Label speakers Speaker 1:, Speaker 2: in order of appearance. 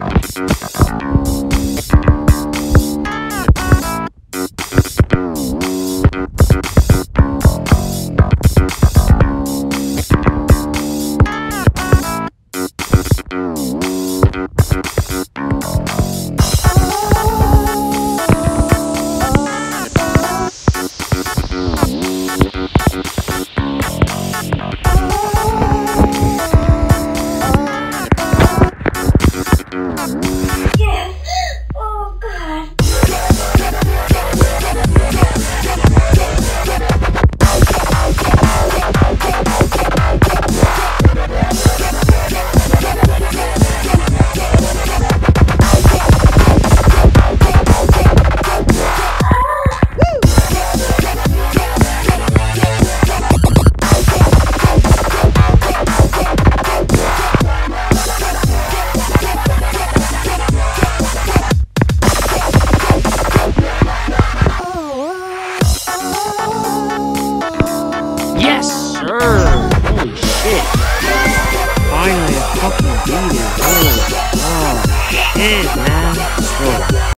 Speaker 1: Yes, sir! Holy shit! Finally, a fucking beat it. Oh, shit, man. Let's go.